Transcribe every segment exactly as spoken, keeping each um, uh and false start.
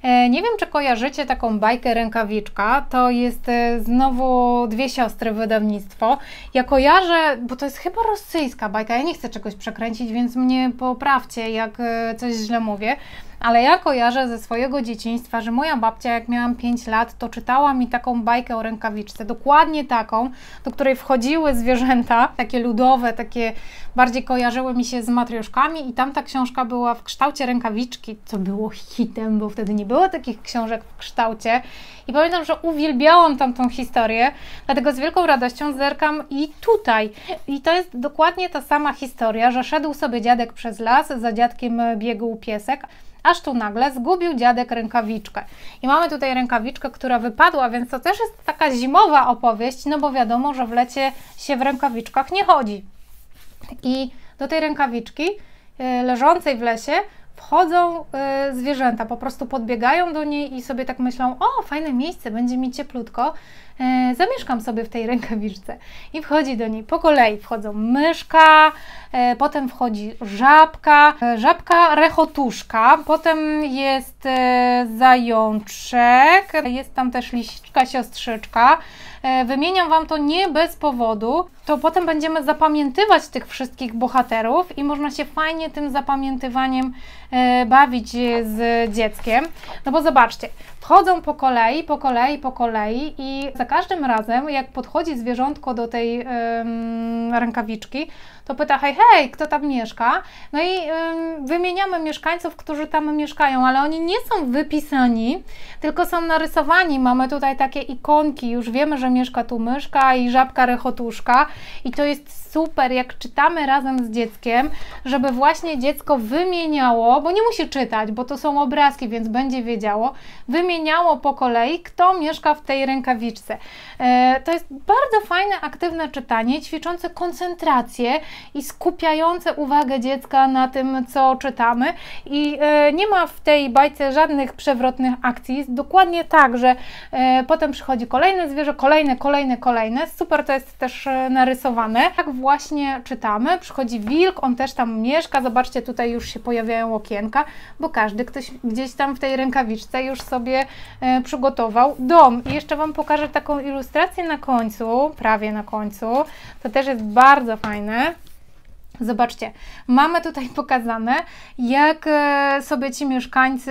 Nie wiem, czy kojarzycie taką bajkę Rękawiczka, to jest znowu Dwie siostry wydawnictwo. Ja kojarzę, bo to jest chyba rosyjska bajka, ja nie chcę czegoś przekręcić, więc mnie poprawcie, jak coś źle mówię. Ale ja kojarzę ze swojego dzieciństwa, że moja babcia, jak miałam pięć lat, to czytała mi taką bajkę o rękawiczce, dokładnie taką, do której wchodziły zwierzęta, takie ludowe, takie bardziej kojarzyły mi się z matrioszkami i tam ta książka była w kształcie rękawiczki, co było hitem, bo wtedy nie było takich książek w kształcie. I pamiętam, że uwielbiałam tamtą historię, dlatego z wielką radością zerkam i tutaj. I to jest dokładnie ta sama historia, że szedł sobie dziadek przez las, za dziadkiem biegł piesek, aż tu nagle zgubił dziadek rękawiczkę. I mamy tutaj rękawiczkę, która wypadła, więc to też jest taka zimowa opowieść, no bo wiadomo, że w lecie się w rękawiczkach nie chodzi. I do tej rękawiczki leżącej w lesie wchodzą zwierzęta, po prostu podbiegają do niej i sobie tak myślą: o, fajne miejsce, będzie mi cieplutko, zamieszkam sobie w tej rękawiczce. I wchodzi do niej po kolei, wchodzą myszka, potem wchodzi żabka, żabka rechotuszka, potem jest zajączek, jest tam też liściczka, siostrzyczka. Wymieniam Wam to nie bez powodu, to potem będziemy zapamiętywać tych wszystkich bohaterów i można się fajnie tym zapamiętywaniem bawić z dzieckiem. No bo zobaczcie, wchodzą po kolei, po kolei, po kolei i za każdym razem, jak podchodzi zwierzątko do tej ym, rękawiczki, to pyta: hej, hej, kto tam mieszka? No i ym, wymieniamy mieszkańców, którzy tam mieszkają, ale oni nie są wypisani, tylko są narysowani. Mamy tutaj takie ikonki, już wiemy, że mieszka tu myszka i żabka rechotuszka i to jest super, jak czytamy razem z dzieckiem, żeby właśnie dziecko wymieniało, bo nie musi czytać, bo to są obrazki, więc będzie wiedziało, wymieniało po kolei, kto mieszka w tej rękawiczce. E, to jest bardzo fajne, aktywne czytanie, ćwiczące koncentrację i skupiające uwagę dziecka na tym, co czytamy. I e, nie ma w tej bajce żadnych przewrotnych akcji. Jest dokładnie tak, że e, potem przychodzi kolejne zwierzę, kolejne, kolejne, kolejne. Super to jest też e, narysowane. Tak właśnie czytamy. Przychodzi wilk, on też tam mieszka. Zobaczcie, tutaj już się pojawiają okienka, bo każdy ktoś gdzieś tam w tej rękawiczce już sobie e, przygotował dom. I jeszcze Wam pokażę taką ilustrację na końcu, prawie na końcu. To też jest bardzo fajne. Zobaczcie, mamy tutaj pokazane, jak sobie ci mieszkańcy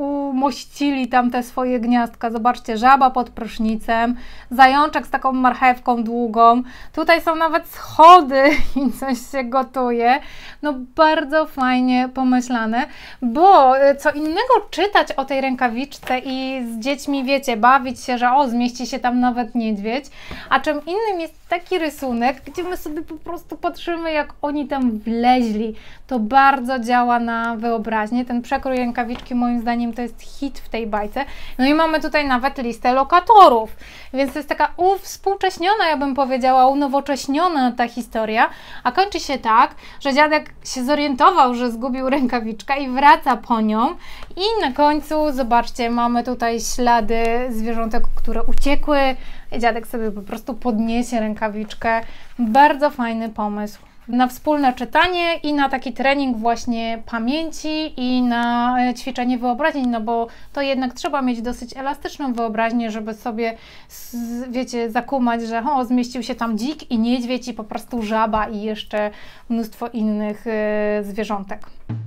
umościli tam te swoje gniazdka. Zobaczcie, żaba pod prysznicem, zajączek z taką marchewką długą. Tutaj są nawet schody i coś się gotuje. No bardzo fajnie pomyślane, bo co innego czytać o tej rękawiczce i z dziećmi, wiecie, bawić się, że o, zmieści się tam nawet niedźwiedź, a czym innym jest taki rysunek, gdzie my sobie po prostu patrzymy, jak oni tam wleźli. To bardzo działa na wyobraźnię. Ten przekrój rękawiczki moim zdaniem to jest hit w tej bajce. No i mamy tutaj nawet listę lokatorów, więc to jest taka uwspółcześniona, ja bym powiedziała, unowocześniona ta historia, a kończy się tak, że dziadek się zorientował, że zgubił rękawiczkę i wraca po nią i na końcu, zobaczcie, mamy tutaj ślady zwierzątek, które uciekły. Dziadek sobie po prostu podniesie rękawiczkę. Bardzo fajny pomysł na wspólne czytanie i na taki trening właśnie pamięci i na ćwiczenie wyobraźni, no bo to jednak trzeba mieć dosyć elastyczną wyobraźnię, żeby sobie, wiecie, zakumać, że o, zmieścił się tam dzik i niedźwiedź i po prostu żaba i jeszcze mnóstwo innych yy, zwierzątek.